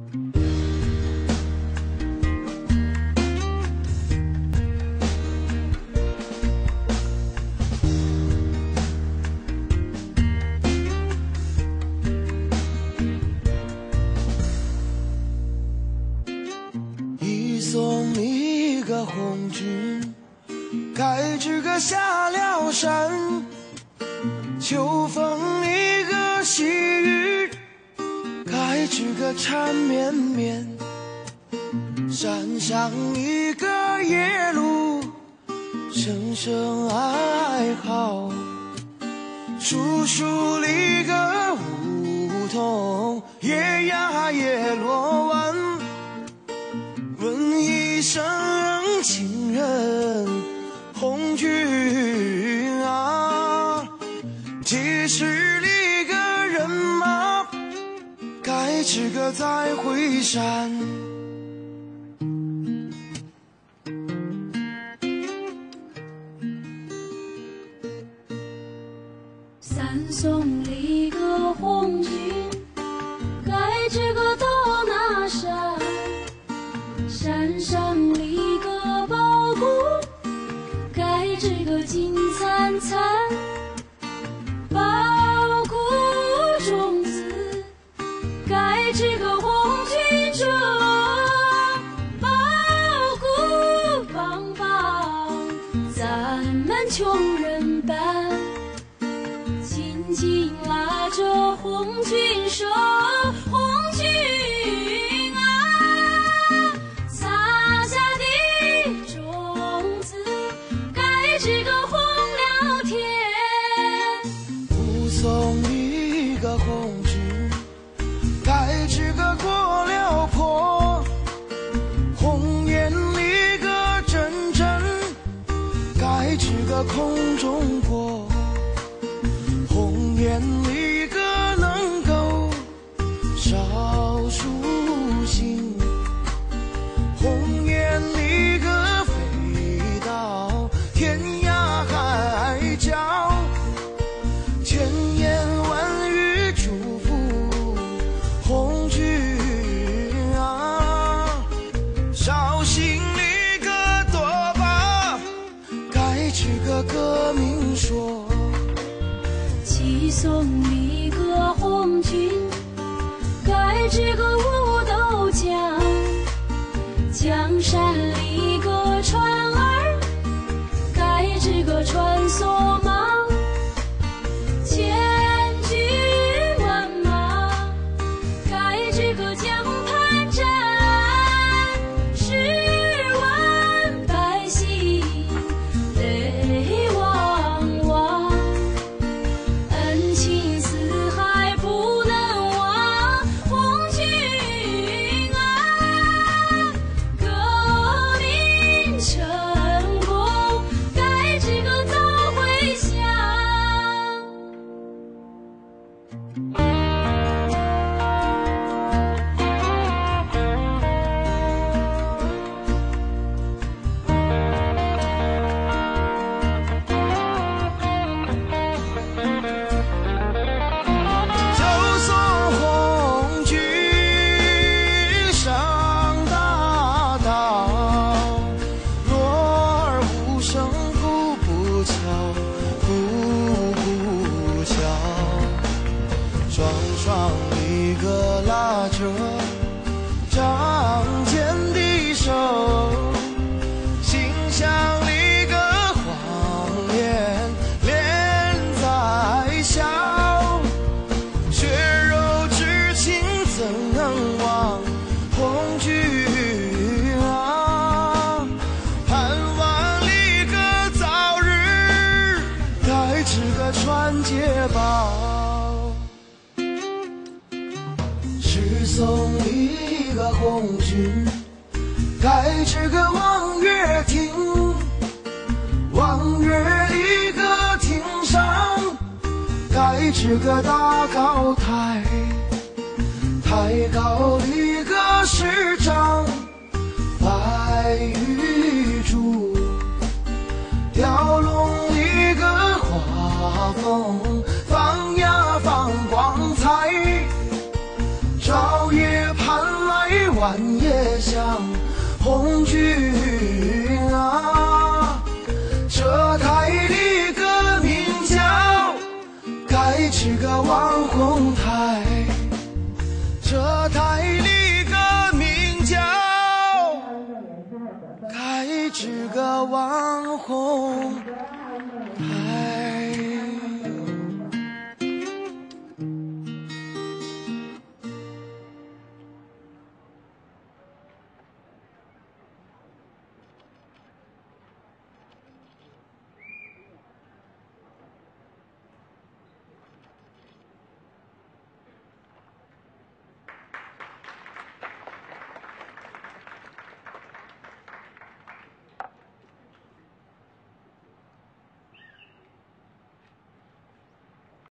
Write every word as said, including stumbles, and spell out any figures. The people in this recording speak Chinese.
送你个红军，该知个下了山，秋风一个细雨，该知个缠绵绵。山上一个夜路，声声哀嚎。树树里个梧桐，夜呀夜落晚。问一声情人红军啊，几十里个人马，该知个再回山。 三送里个红军，该知个到哪山？山上立个宝谷，该知个金灿灿。宝谷种子，该知个红军种。宝谷棒棒，咱们穷人办。紧紧拉着红军手，红军。 送一个红军，该知个过了坡，红颜里个阵阵，该知个空中过，红颜里个能够少数星，红颜里个飞到天涯海角。千言万语祝福红军啊，绍兴里个多把，该知个革命说。 七送里个红军，该知个武斗江。江山里个船儿，该知个传送忙。千军万马，该知个江畔站。十万百姓泪汪汪，恩情四海不能忘。红军啊，革命成功，该知个早回乡。 就送红军上大道，落儿无声哭不悄，哭不悄。双双一个拉着仗剑的手，心像一个谎言连在笑。血肉之情怎能忘？红军啊，盼望一个早日，该知个传捷报。是送一个红军，该知个望月亭。望月里个亭上，该知个大高台。台高里个石章，白玉柱。雕龙里个画风，放呀放光彩。照夜盼来半夜像红军啊。这台里个名叫该是个网红台，这台里个名叫该是个网红